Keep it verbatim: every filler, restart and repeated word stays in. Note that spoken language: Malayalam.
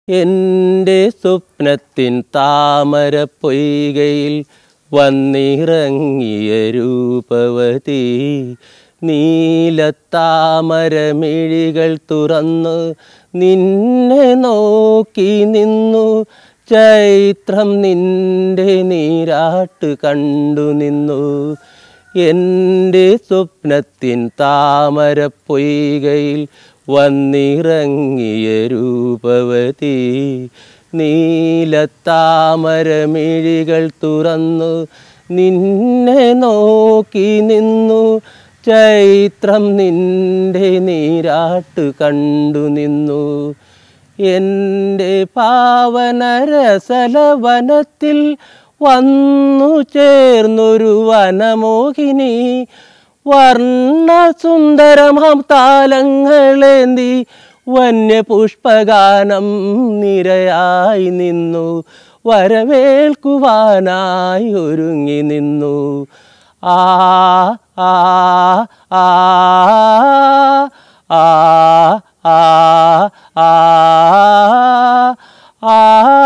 എൻ്റെ സ്വപ്നത്തിൻ താമരപ്പൊയ്കയിൽ വന്നിറങ്ങിയ രൂപവതി നീലത്താമരമിഴികൾ തുറന്ന് നിന്നെ നോക്കി നിന്നു. ചൈത്രം നിന്റെ നീരാട്ട് കണ്ടു നിന്നു. എൻ്റെ സ്വപ്നത്തിൻ താമരപ്പൊയ്കയിൽ വന്നിറങ്ങിയ രൂപവതി നീലത്താമരമിഴികൾ തുറന്നു നിന്നെ നോക്കി നിന്നു. ചൈത്രം നിന്റെ നീരാട്ട് കണ്ടു നിന്നു. എൻ്റെ പാവനരസലവനത്തിൽ വന്നു ചേർന്നൊരു വനമോഹിനി വർണ്ണസുന്ദരമാം താലങ്ങളേന്തി വന്യപുഷ്പഗാനം നിരയായി നിന്നു. വരവേൽക്കുവാനായി ഒരുങ്ങി നിന്നു. ആ ആ ആ ആ ആ ആ